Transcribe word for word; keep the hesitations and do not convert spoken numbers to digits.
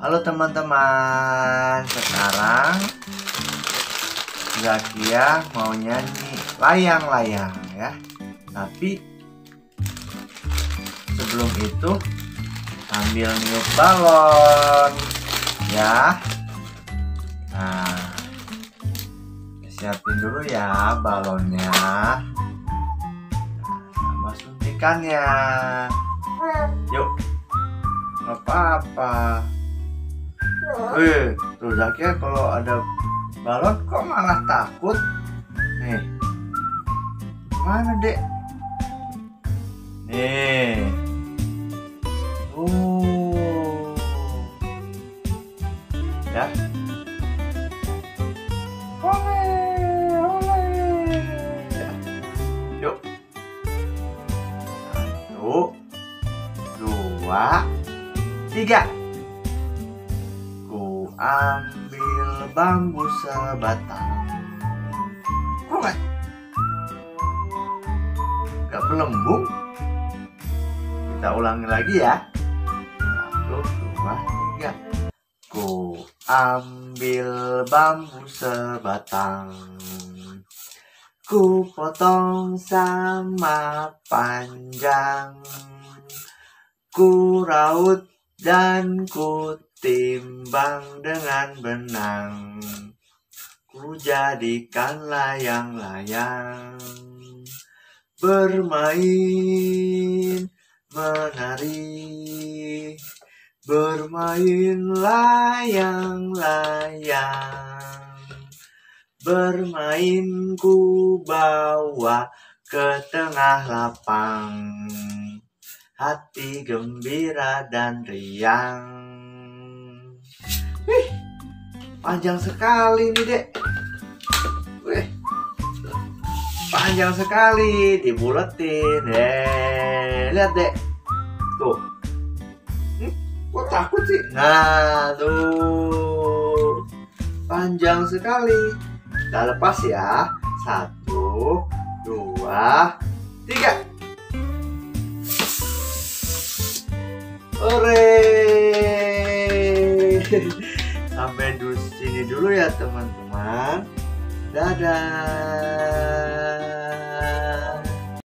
Halo teman-teman, sekarang Zakia mau nyanyi layang-layang ya. Tapi sebelum itu ambil niup balon ya. Nah, siapin dulu ya balonnya, nah, sama suntikannya. Yuk, nggak apa-apa. Wih, tuh Zakia kalau ada balon kok malah takut. Nih, mana dek? Nih, uh, ya. Oleh, oleh. Ya. Yuk, satu, dua, tiga. Ambil bambu sebatang. Kok nggak nggak belembung? Kita ulangi lagi ya. Satu, dua, tiga. Ku ambil bambu sebatang. Ku potong sama panjang. Ku raut dan ku timbang dengan benang, ku jadikan layang-layang. Bermain, menari, bermain layang-layang. Bermain ku bawa ke tengah lapang, hati gembira dan riang. Wih, panjang sekali nih dek. Wih, panjang sekali, dibuletin. Eh, lihat dek, tuh. Hmm, kok takut sih? Nah, tuh, panjang sekali. Kita lepas ya. Satu, dua, tiga. Hore! Sampai di sini dulu ya teman-teman. Dadah.